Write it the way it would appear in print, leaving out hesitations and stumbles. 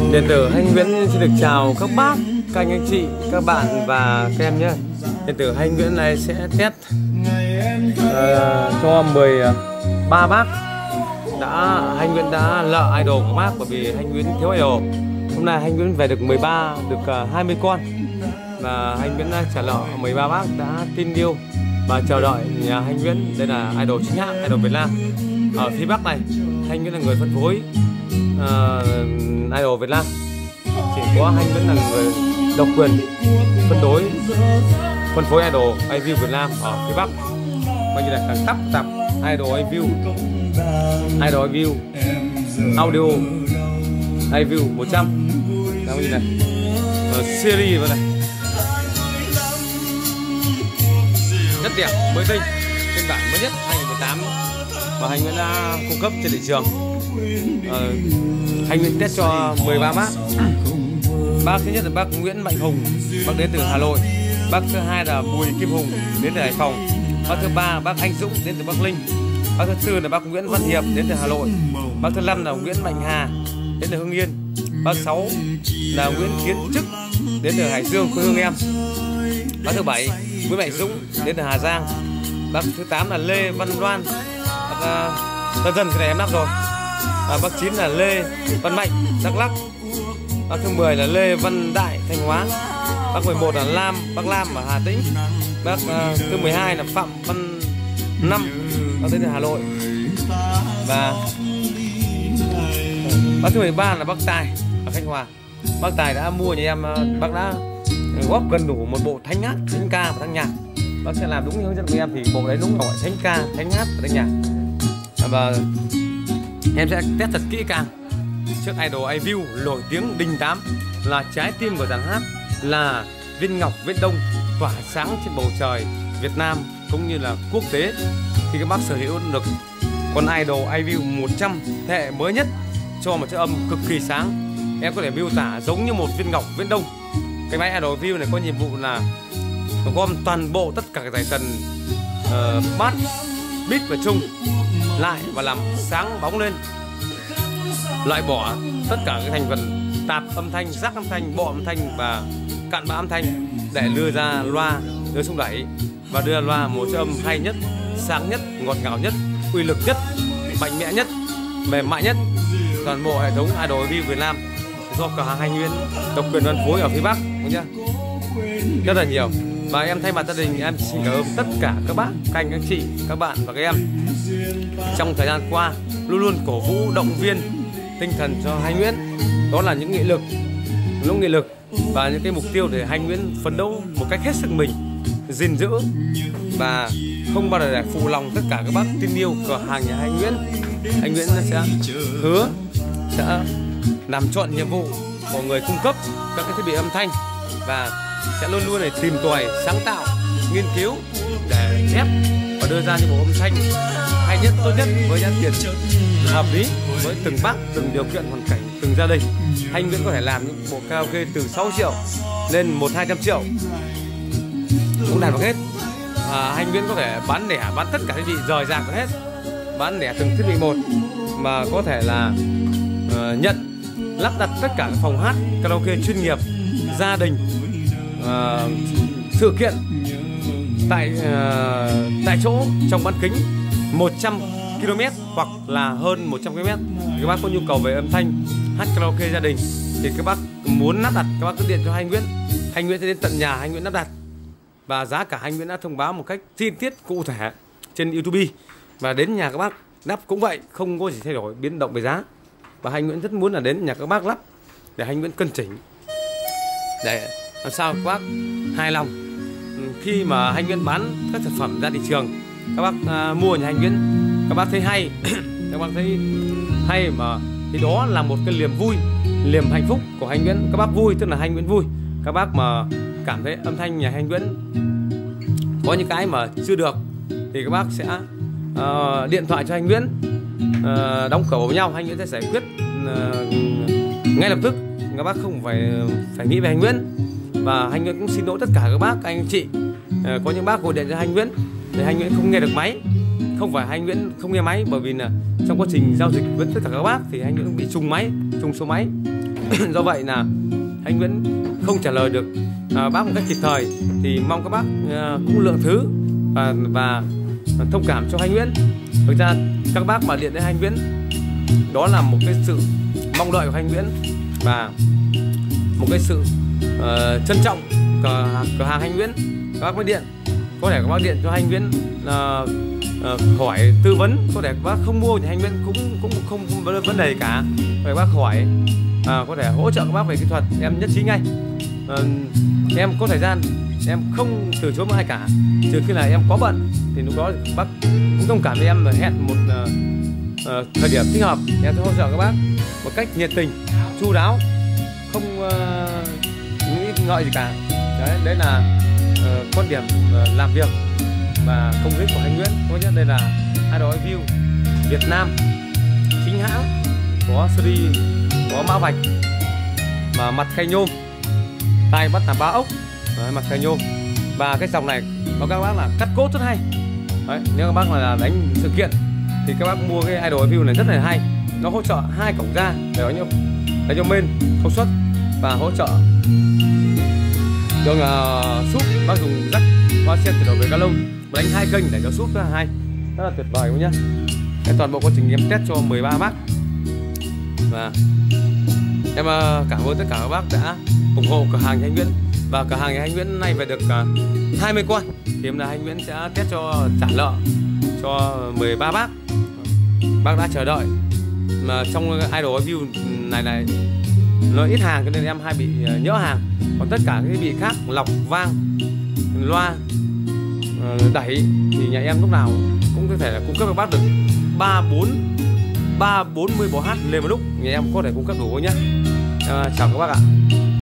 Điện tử Anh Nguyễn xin được chào các bác, các anh chị, các bạn và các em nhé. Điện tử Anh Nguyễn này sẽ test cho 13 bác Anh Nguyễn đã lợ idol của bác, bởi vì Anh Nguyễn thiếu idol. Hôm nay Anh Nguyễn về được 13, được 20 con và Anh Nguyễn đã trả lợ 13 bác đã tin yêu và chờ đợi nhà Anh Nguyễn. Đây là idol chính hãng, idol Việt Nam ở phía Bắc này. Anh Nguyễn là người phân phối idol Việt Nam, chỉ có Anh Nguyễn là người độc quyền phân phối idol iView Việt Nam ở phía Bắc. Coi như là cả khắp tập idol iView, audio iView 100 coi như này series vào này rất đẹp, mới tinh, phiên bản mới nhất 2018 mà Anh Nguyễn đã cung cấp trên thị trường. Anh Nguyễn test cho 13 bác. Bác thứ nhất là bác Nguyễn Mạnh Hùng, bác đến từ Hà Nội. Bác thứ hai là Bùi Kim Hùng đến từ Hải Phòng. Bác thứ ba bác Anh Dũng đến từ Bắc Ninh. Bác thứ tư là bác Nguyễn Văn Hiệp đến từ Hà Nội. Bác thứ năm là Nguyễn Mạnh Hà đến từ Hưng Yên. Bác sáu là Nguyễn Kiến Trức đến từ Hải Dương, quê hương em. Bác thứ bảy Nguyễn Mạnh Dũng đến từ Hà Giang. Bác thứ 8 là Lê Văn Loan, Tân Dân, cái này em nắp rồi. Bác 9 là Lê Văn Mạnh, Đắk Lắk. Bác thứ 10 là Lê Văn Đại, Thanh Hóa. Bác 11 là bác Lam ở Hà Tĩnh. Bác thứ 12 là Phạm Văn Năm, bác đến từ Hà Nội. Và bác thứ 13 là bác Tài ở Thanh Hóa. Bác Tài đã mua nhà em, bác đã góp gần đủ một bộ thánh hát, thánh ca và thánh nhạc. Bác sẽ làm đúng như hướng dẫn của em, thì bộ đấy đúng gọi thánh ca, thánh hát và thánh nhạc. Và em sẽ test thật kỹ càng trước idol iView nổi tiếng đình đám, là trái tim của dàn hát, là viên ngọc viễn đông tỏa sáng trên bầu trời Việt Nam cũng như là quốc tế. Khi các bác sở hữu được con idol iView 100 thế hệ mới nhất cho một chất âm cực kỳ sáng, em có thể miêu tả giống như một viên ngọc viễn đông. Cái máy idol iView này có nhiệm vụ là gom toàn bộ tất cả các giải tần bass, beat và trung lại và làm sáng bóng lên, loại bỏ tất cả các thành phần tạp âm thanh, rác âm thanh, bọ âm thanh và cặn bã âm thanh để đưa ra loa, đưa xung đẩy và đưa ra loa một chất âm hay nhất, sáng nhất, ngọt ngào nhất, uy lực nhất, mạnh mẽ nhất, mềm mại nhất. Toàn bộ hệ thống idol iView Việt Nam do cửa hàng Anh Nguyễn độc quyền phân phối ở phía Bắc, đúng chưa? Rất là nhiều. Và em thay mặt gia đình em xin cảm ơn tất cả các bác, các anh, các chị, các bạn và các em trong thời gian qua luôn luôn cổ vũ, động viên tinh thần cho Anh Nguyễn. Đó là những nghị lực và những cái mục tiêu để Anh Nguyễn phấn đấu một cách hết sức mình, gìn giữ và không bao giờ để phụ lòng tất cả các bác tin yêu cửa hàng nhà Anh Nguyễn. Anh Nguyễn sẽ hứa sẽ làm trọn nhiệm vụ của người cung cấp các cái thiết bị âm thanh và sẽ luôn luôn để tìm tòi, sáng tạo, nghiên cứu để ghép và đưa ra những bộ âm thanh hay nhất, tốt nhất với giá tiền hợp lý với từng bác, từng điều kiện hoàn cảnh, từng gia đình. Anh Nguyễn có thể làm những bộ karaoke từ 6 triệu lên 100-200 triệu cũng đạt được hết. Anh Nguyễn có thể bán lẻ, bán tất cả thiết bị rời rạc hết, bán lẻ từng thiết bị một, mà có thể là nhận lắp đặt tất cả các phòng hát karaoke chuyên nghiệp, gia đình, sự kiện tại chỗ trong bán kính 100 km hoặc là hơn 100 km. Các bác có nhu cầu về âm thanh hát karaoke gia đình thì các bác muốn lắp đặt, các bác cứ điện cho Anh Nguyễn. Anh Nguyễn sẽ đến tận nhà Anh Nguyễn lắp đặt, và giá cả Anh Nguyễn đã thông báo một cách chi tiết cụ thể trên YouTube. Và đến nhà các bác lắp cũng vậy, không có gì thay đổi biến động về giá. Và Anh Nguyễn rất muốn là đến nhà các bác lắp để Anh Nguyễn cân chỉnh để làm sao các bác hài lòng khi mà Anh Nguyễn bán các sản phẩm ra thị trường. Các bác mua nhà Anh Nguyễn, các bác thấy hay các bác thấy hay mà thì đó là một cái niềm vui, niềm hạnh phúc của Anh Nguyễn. Các bác vui tức là Anh Nguyễn vui. Các bác mà cảm thấy âm thanh nhà Anh Nguyễn có những cái mà chưa được thì các bác sẽ điện thoại cho Anh Nguyễn, đóng cửa với nhau, Anh Nguyễn sẽ giải quyết ngay lập tức. Các bác không phải nghĩ về Anh Nguyễn. Và Anh Nguyễn cũng xin lỗi tất cả các bác, anh chị, có những bác gọi điện cho Anh Nguyễn thì Anh Nguyễn không nghe được máy. Không phải Anh Nguyễn không nghe máy, bởi vì là trong quá trình giao dịch với tất cả các bác thì Anh Nguyễn bị trùng máy, trùng số máy. Do vậy là anh Nguyễn không trả lời được bác một cách kịp thời, thì mong các bác cũng lượng thứ và thông cảm cho anh Nguyễn. Thực ra các bác mà điện đến anh Nguyễn đó là một cái sự mong đợi của anh Nguyễn và một cái sự trân trọng cửa hàng anh Nguyễn. Các bác mới điện, có thể các bác điện cho anh Nguyễn hỏi tư vấn, có thể các bác không mua thì anh Nguyễn cũng không vấn đề cả. Các bác hỏi có thể hỗ trợ các bác về kỹ thuật, em nhất trí ngay. Em có thời gian em không từ chối một ai cả, trừ khi là em có bận thì lúc đó bác cũng thông cảm với em và hẹn một thời điểm thích hợp em sẽ hỗ trợ các bác một cách nhiệt tình, chu đáo, không nghĩ ngợi gì cả. Đấy là quan điểm làm việc và công việc của anh Nguyễn. Có nhất đây là Idol View Việt Nam chính hãng, có series, có mã vạch và mặt khay nhôm, tay bắt là 3 ốc. Đấy, mặt khay nhôm. Và cái dòng này có các bác là cắt cốt rất hay. Đấy, nếu các bác là đánh sự kiện thì các bác mua cái Idol View này rất là hay. Nó hỗ trợ 2 cổng ra để đánh cho main công suất và hỗ trợ cho súp. Bác dùng rắc hoa sen từ đầu về cá lông đánh 2 kênh để cho súp rất là hay, rất là tuyệt vời các nhá. Cái toàn bộ quá trình em test cho 13 bác và em cảm ơn tất cả các bác đã ủng hộ cửa hàng nhà anh Nguyễn. Và cửa hàng nhà anh Nguyễn nay về được 20 con thì hôm nay anh Nguyễn sẽ test cho trả lợ cho 13 bác. Bác đã chờ đợi mà trong Idol View này nó ít hàng cho nên em hay bị nhỡ hàng. Còn tất cả các thiết bị khác, lọc, vang, loa, đẩy thì nhà em lúc nào cũng có thể là cung cấp các bác được 40 bộ hát lên một lúc, nhà em có thể cung cấp đủ nhé. Chào các bác ạ.